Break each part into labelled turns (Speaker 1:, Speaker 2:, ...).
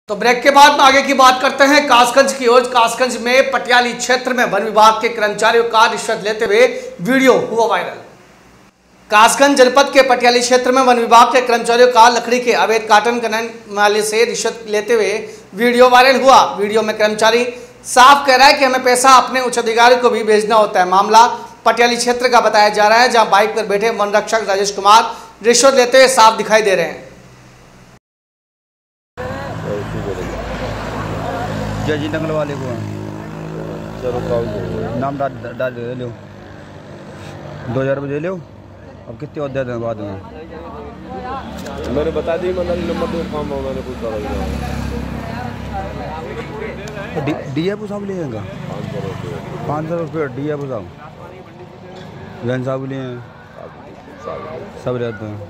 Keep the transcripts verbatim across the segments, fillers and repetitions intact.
Speaker 1: तो ब्रेक के बाद आगे की बात करते हैं कासगंज की ओर। कासगंज में पटियाली क्षेत्र में वन विभाग के कर्मचारियों का रिश्वत लेते हुए वीडियो हुआ वायरल। कासगंज जनपद के पटियाली क्षेत्र में वन विभाग के कर्मचारियों का लकड़ी के अवैध काटन खनन माले से रिश्वत लेते हुए वीडियो वायरल हुआ। वीडियो में कर्मचारी साफ कह रहा है कि हमें पैसा अपने उच्च अधिकारी को भी भेजना होता है। मामला पटियाली क्षेत्र का बताया जा रहा है, जहाँ बाइक पर बैठे वन रक्षक राजेश कुमार रिश्वत लेते हुए साफ दिखाई दे रहे हैं।
Speaker 2: जय जी नंगल वाले को नाम डाल डाल दे लो, दो हजार रुपये दे लो। अब कितने और दे दें बाद में?
Speaker 3: मैंने बता दी मतलब नंबर दो काम होगा, मैंने कुछ
Speaker 2: डी डी एफ साहब लेगा पाँच सौ रुपये डी एफ साहब जैन साहब लिए सब रहते हैं।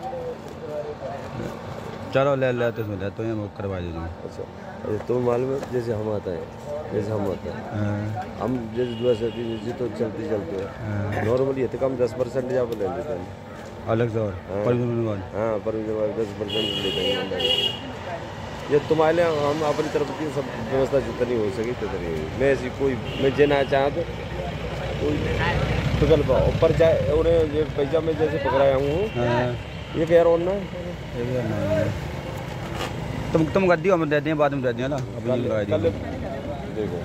Speaker 2: चलो ले लेते हैं लेते हैं वो करवा दीजिए।
Speaker 3: अच्छा तो मालूम है जैसे हम आता है जैसे हम आता है हम जैसे दुआ चलती जैसे तो चलते चलते हैं नॉर्मली है तो कम दस परसेंट यहाँ पर ले लेते हैं
Speaker 2: अलग से और
Speaker 3: हाँ परमिशन दस परसेंट लेते हैं। ये तुम्हारे हम अपनी तरफ की सब व्यवस्था जितनी हो सके जितनी हो। मैं ऐसी कोई मैं जेना चाहते कोई विकल्प ऊपर जाए उन्हें ये पैसा मैं जैसे पकड़ाया हूँ ये कह रहा हूँ ना
Speaker 2: तुम तुम कर दियो हम दे दें बाद में दे दें ना
Speaker 3: कल देखो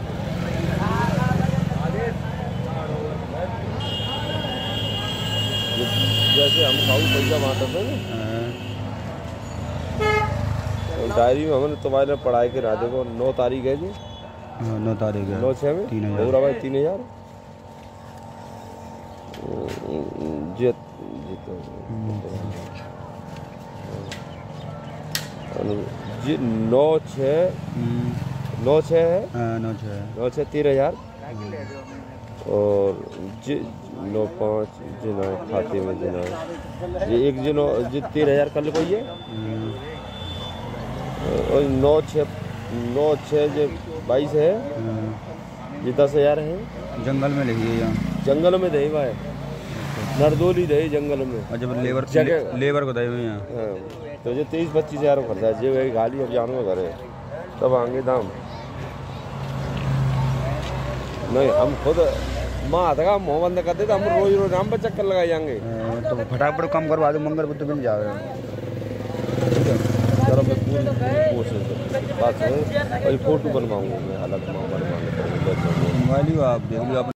Speaker 3: जैसे हम खाऊ पैसा बांटते थे ना डायरी में हमने तुम्हारे पढ़ाई के राधे को नौ तारीख है जी
Speaker 2: नौ तारीख है
Speaker 3: नौ छः में
Speaker 2: तीन हजार
Speaker 3: भाई तीन हजार जी जी नौ छः नौ छः है
Speaker 2: नौ छः
Speaker 3: नौ छः तीन हजार और जी नौ पाँच जी नौ खाते में जी नौ जी एक जी नौ जी तीन हजार कल को ये और नौ छः नौ छः जो बाईस है ये दस हजार है।
Speaker 2: जंगल में लिखिए यहाँ
Speaker 3: जंगल में दही भाई नरदोली दही जंगल में
Speaker 2: और जब लेबर
Speaker 3: जगह
Speaker 2: लेबर को दे हुए यहाँ
Speaker 3: हाँ तो जो तेईस पच्चीस हजार खर्चा है जो गाड़ी अभियान में करे तब आएंगे दाम नहीं हम खुद माँ का मुँह बंद करते तो हम रोज रोज नाम पर चक्कर लगाए जाएंगे
Speaker 2: तो फटाफट कम करवा दो मंगल बुद्ध भी नहीं जा रहे
Speaker 3: चलो मैं पूरी कोशिश बात है और फोटो बनवाऊंगा मैं अलग बनवाने
Speaker 2: मोबाइल ही आप